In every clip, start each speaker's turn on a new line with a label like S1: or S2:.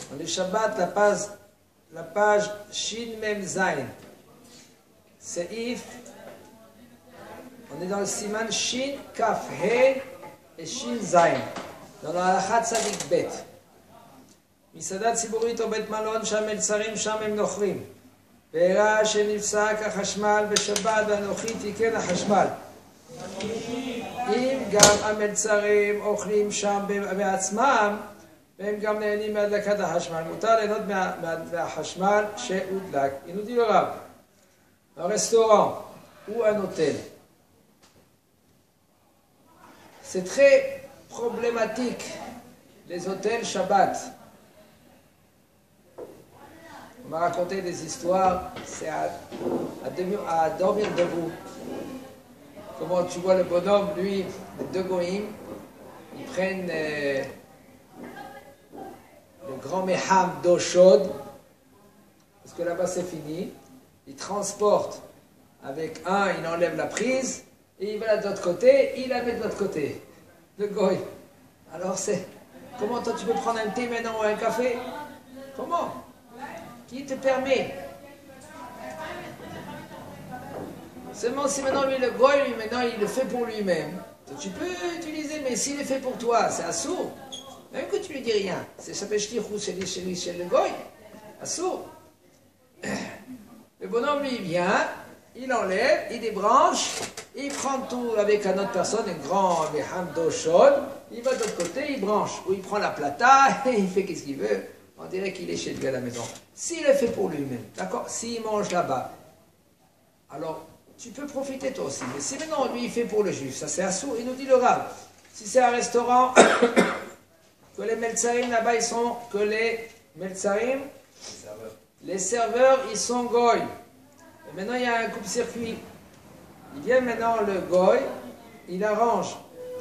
S1: On est Shabbat, la page Shin Mem Zain. Seif. On est dans le siman Shin Kaf He et Shin Zain. dans la halakha tzadik bet. מסעדה ציבורית או בית מלון שהמלצרים שם הם נוכרים. והראה שנפסק החשמל בשבת ואנוכי תיקן החשמל. אם גם המלצרים אוכלים שם בעצמם, והם גם נהנים מהדלקת החשמל, מותר ליהנות מהחשמל שהודלק. הנה dit le rab, un restaurant ou un hôtel. C'est très problématique, les hôtels Shabbat. On m'a raconté des histoires, c'est à dormir debout. Comment tu vois le bonhomme, lui, les deux goïms, ils prennent le grand méham d'eau chaude, parce que là-bas c'est fini. Ils transportent avec un, il enlève la prise, et il va de l'autre côté, il la met de l'autre côté. Le goï. Alors c'est, comment toi tu peux prendre un thé maintenant ou un café? Comment? Qui te permet? Seulement si maintenant lui le goy, lui maintenant il le fait pour lui-même. Tu peux utiliser, mais s'il le fait pour toi, c'est assourd. Même que tu lui dis rien. C'est ça peut chez lui, chez le goy. Assourd. Le bonhomme lui vient, il enlève, il débranche, il prend tout avec une autre personne, un grand méham d'eau chaude, il va de l'autre côté, il branche, ou il prend la plata, et il fait qu'est-ce qu'il veut. On dirait qu'il est chez lui à la maison. S'il le fait pour lui-même, d'accord? S'il mange là-bas, alors tu peux profiter toi aussi. Mais si maintenant lui il fait pour le juif, ça c'est assourd. Il nous dit le rab. Si c'est un restaurant, que les meltsarim là-bas ils sont, que les meltsarim, les serveurs ils sont goy. Et maintenant il y a un coupe-circuit. Il vient maintenant le goy, il arrange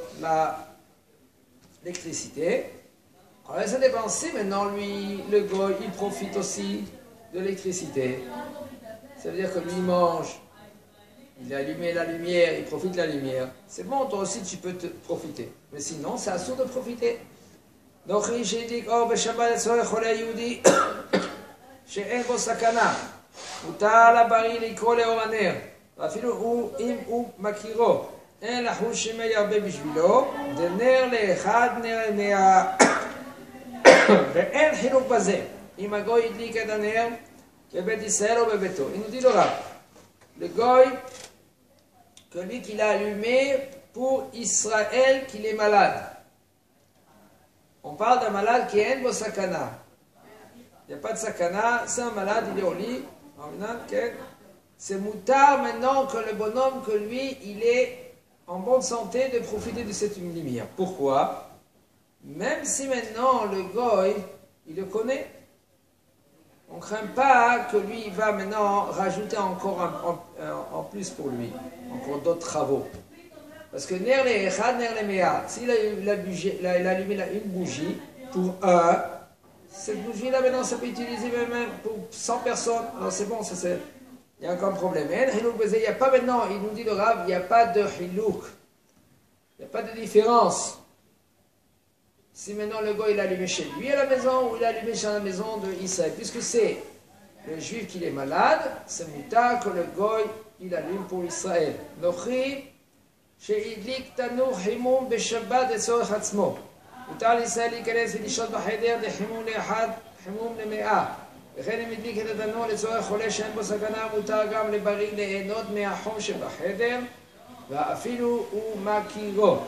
S1: l'électricité. Alors ça dépend si maintenant lui, le goy, il profite aussi de l'électricité. Ça veut dire que lui il mange, il a allumé la lumière, il profite de la lumière. C'est bon, toi aussi tu peux te profiter. Mais sinon c'est assourd de profiter. Donc j'ai dit, oh, בשבת לצורך חולה יהודי שאין בו סכנה. מותר לבריא לקרוא לאור הנר. ואפילו אם הוא מכירו. אין לחוש שמא ירבה בשבילו. דנר לאחד נר למאה. ואין חילוק בזה. אם הגוי הדליק את הנר בבית ישראל או בביתו. Il nous dit le rab. Le goy, que lui qui l'a allumé pour Israël qu'il est malade. On parle d'un malade qui est en sakana. Il n'y a pas de sakana, c'est un malade, il est au lit. C'est moutard maintenant que le bonhomme, que lui, il est en bonne santé de profiter de cette lumière. Pourquoi? Même si maintenant le goy, il le connaît, on ne craint pas que lui, il va maintenant rajouter encore en plus pour lui, encore d'autres travaux. Parce que ner le echad, ner le mea, s'il a allumé une bougie pour un, cette bougie-là maintenant ça peut être utilisé même pour 100 personnes. Alors c'est bon, il y a encore un problème. Il n'y a pas maintenant, il nous dit le rab, il n'y a pas de hilouk, il n'y a pas de différence. Si maintenant le goy il a allumé chez lui à la maison ou il a allumé chez la maison de Israël, puisque c'est le juif qui est malade, c'est mouta que le goy il allume pour Israël. Nochi שהדליק תנור חימום בשבת לצורך עצמו. מותר לישראל להיכנס ולשהות בחדר לחימום לאחד, חימום למאה. וכן אם הדליק את התנור לצורך חולה שאין בו סכנה, מותר גם לבריא ליהנות מהחום שבחדר, ואפילו הוא מכירו.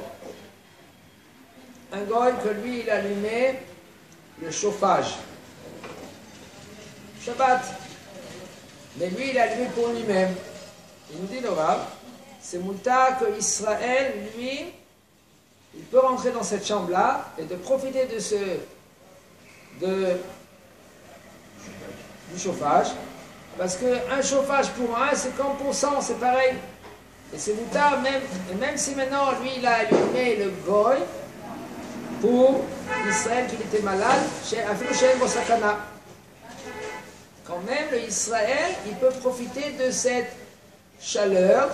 S1: Un goy que lui il allumait le chauffage. Shabbat. Mais lui il allumait pour lui-même. Il nous dit le rab, c'est mouta que Israël, lui, il peut rentrer dans cette chambre-là et de profiter de du chauffage. Parce qu'un chauffage pour un, c'est comme pour 100, c'est pareil. Et c'est mouta, même si maintenant, lui, il a allumé le goy pour Israël qui était malade, quand même, le Israël, il peut profiter de cette chaleur.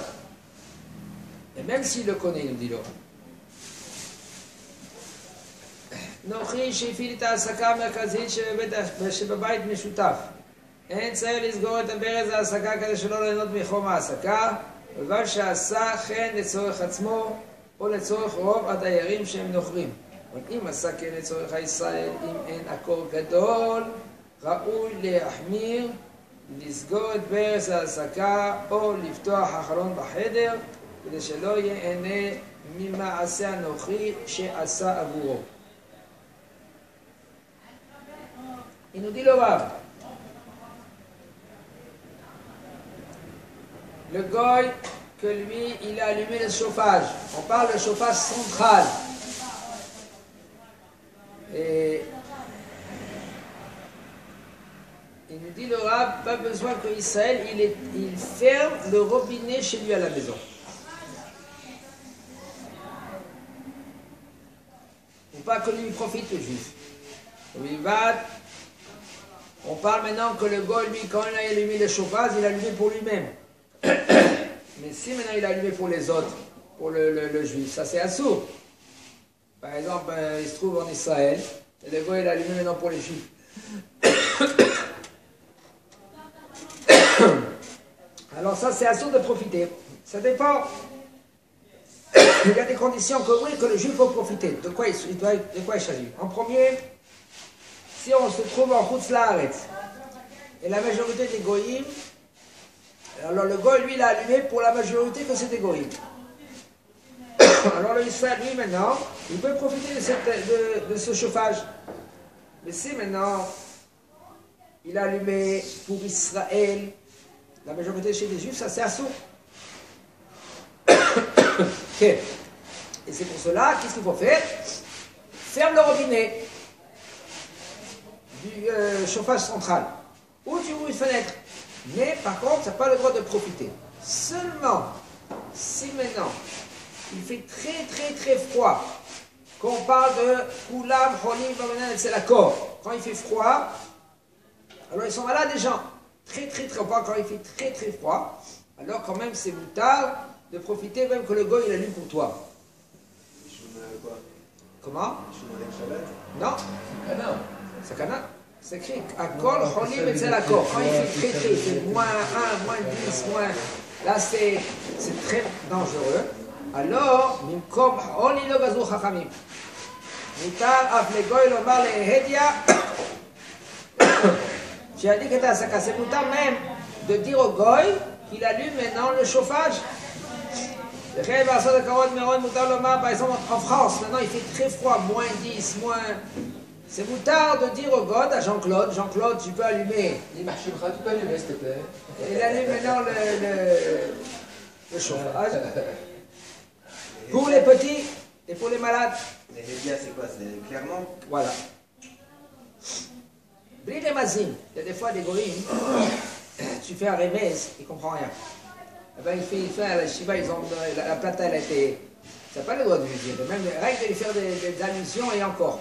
S1: Et même s'il le connaît, il nous dit là. נוחי שהפעיל את ההעסקה המרכזית שבבית משותף. אין צריך לסגור את הברז ההעסקה כדי שלא ליהנות מחום ההעסקה, ובלבד שעשה כן לצורך עצמו או לצורך רוב הדיירים שהם נוכרים. אבל אם עשה כן לצורך הישראל, אם אין הקור גדול, ראוי להחמיר, לסגור את ברז ההעסקה או לפתוח החלון בחדר, כדי שלא ייהנה ממעשה הנוכרי שעשה עבורו. Il nous dit le Rav. Le goy, que lui, il a allumé le chauffage. On parle de chauffage central. Et il nous dit le Rav, pas besoin que Israël, il ferme le robinet chez lui à la maison. Ou pas que lui profite le juif. Il va. On parle maintenant que le goy, lui, quand il a allumé le chauffage, il a allumé pour lui-même. Mais si maintenant il a allumé pour les autres, pour le juif, ça c'est assourd. Par exemple, il se trouve en Israël, et le goy, il a allumé maintenant pour les juifs. Alors ça, c'est assourd de profiter. Ça dépend. Il y a des conditions que oui, que le juif peut profiter. De quoi il s'agit? En premier, si on se trouve en Chutz Laaretz, et la majorité des goyim, alors le goy, lui, il a allumé pour la majorité que c'est des goyim. Alors le Israël, lui, maintenant, il peut profiter de ce chauffage. Mais si maintenant, il a allumé pour Israël, la majorité chez les juifs, ça c'est assourd. Okay. Et c'est pour cela, qu'est-ce qu'il faut faire? Ferme le robinet du chauffage central, ou tu ouvres une fenêtre. Mais par contre, tu n'as pas le droit de profiter. Seulement, si maintenant, il fait très froid, qu'on parle de Koulam, Cholim, c'est l'accord. Quand il fait froid, alors ils sont malades les gens. Très froid, quand il fait très froid, alors quand même c'est moutard de profiter même que le goy il allume pour toi.
S2: Quoi?
S1: Comment?
S2: Non.
S1: C'est canard. C'est écrit Akol, Cholim, et c'est l'accord. Quand il fait très, il fait -1, -10, là c'est très dangereux. Alors, Mimkom, Oli lo gazu chachamim. Mutar af le goy lomar le hedia. J'ai dit que c'est mutar même de dire au goy qu'il allume maintenant le chauffage. Par exemple, en France, maintenant il fait très froid, -10, C'est moutard de dire au God, à Jean-Claude, tu peux allumer.
S2: Tu peux allumer, s'il te plaît.
S1: Il allume maintenant le chauffage. Pour les petits et pour les malades.
S2: Les hédias, c'est quoi? C'est clairement?
S1: Voilà. Bli les mazim. Il y a des fois des goïms, tu fais un remez, il ne comprend rien. Eh ben, il fait à la Shiva, la plata, elle a été. Ça n'a pas le droit de lui dire. Même rien que de lui faire des allusions et encore.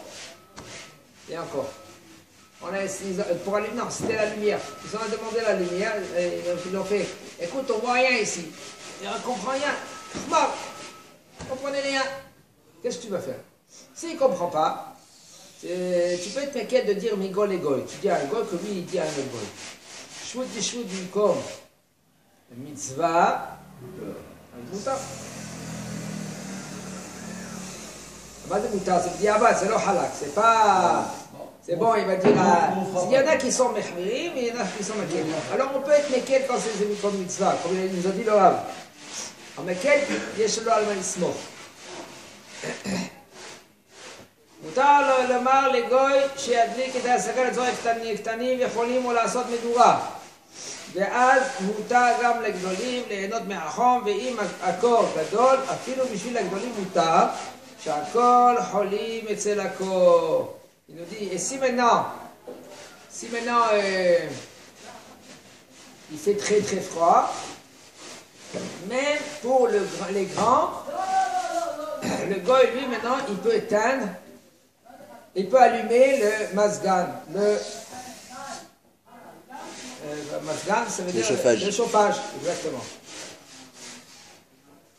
S1: Pour allumer, non, c'était la lumière. Ils ont demandé la lumière, et ils ont fait. Écoute, on voit rien ici. Il ne comprend rien. Mort. Vous ne comprenez rien. Qu'est-ce que tu vas faire? S'il ne comprend pas, tu peux être inquiète de dire Migol et Goy. Tu dis à un Goy que lui, il dit à un autre Goy. Shwout du kom. Mitzvah. Moutar. C'est moutar, c'est diabat, c'est le halak. C'est pas. C'est bon, il va dire. Il y en a qui sont mechmirim et il y en a qui sont mekel. Alors on peut être mekel quand c'est comme mitzvah, comme il nous a dit le Rav. En mekel, yesh lo alma ismoch. מותר לומר לגוי שידליק את ההשגה לצורך קטנים יכולים או לעשות מדורה, ואז מותר גם לגדולים ליהנות מהחום, ואם הקור גדול אפילו בשביל הגדולים מותר שהכל חולים אצל הקור. Il nous dit, et si maintenant il fait très froid, même pour les grands, le goy lui maintenant il peut éteindre. Il peut allumer le mazgan. Le mazgan, ça veut dire
S2: chauffage.
S1: Le chauffage, exactement.